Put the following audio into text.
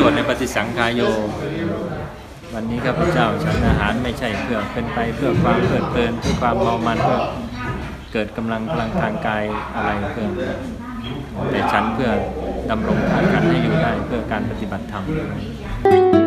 วดในปฏิสังขารโยวันนี้ข้าพเจ้าฉันอาหารไม่ใช่เพื่อเป็นไปเพื่อความเพลิดเพลินเพื่อความเมามันเพื่อเกิดกำลังพลังทางกายอะไรเพื่อแต่ฉันเพื่อดำรงธาตุขันธ์ให้อยู่ได้เพื่อการปฏิบัติธรรม